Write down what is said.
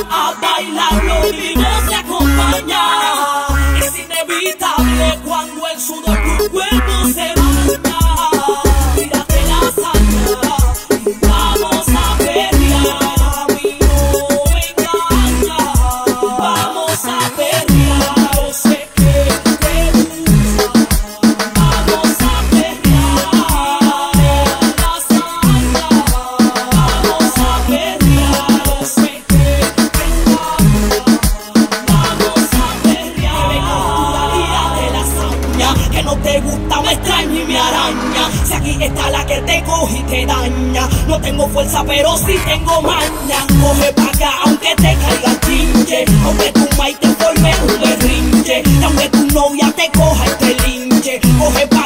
A bailarlo vivo se acompaña. Es inevitable cuando el sudor tu cuerpo se baña. Tírate la hazaña y vamos a perrear. A mí no me engaña. Vamos a perrear. Yo sé que te gusta. Vamos a perrear. La hazaña. Vamos a perrear. Yo sé que te encanta. Vamos a perrear. Tírate la hazaña. Que no te gusta, me extraña y me araña. Si aquí está la que te coge y te daña. No tengo fuerza, pero sí tengo maña. Coge pa' acá, aunque te caiga el chinche. Aunque tu maíz te forme un berrinche. Y aunque tu novia te coja y te linche. Coge pa'